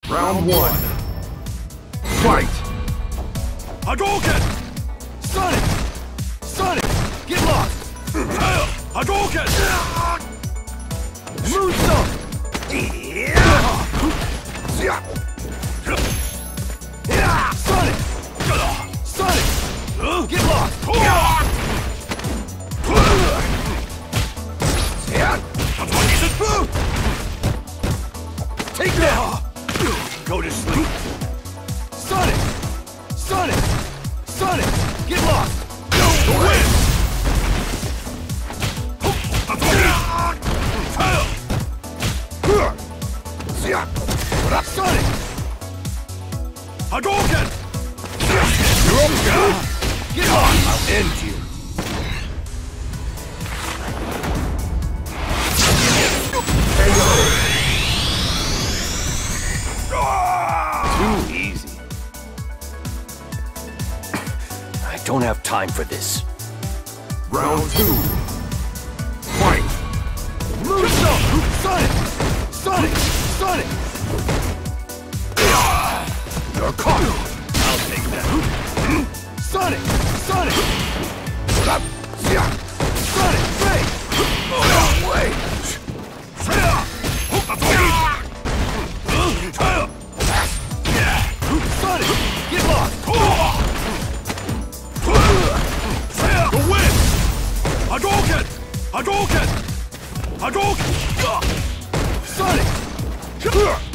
Round one. Fight! Hadouken! Sonic! Sonic! Get lost! Hadouken! Moonsault! Sonic! Sonic! Get lost! Take that! Go to sleep! Sonic! Sonic! Sonic! Get lost! Go win! Sonic! Hadouken! Get lost! I'll end you! Too easy. I don't have time for this. Round two. Fight! Moonsault! Sonic! Sonic! Sonic! You're caught! I'll take that. Sonic! Sonic! Sonic! Break! No way! Sonic! Get lost! The win! Hadouken! Hadouken! Hadouken! Sonic!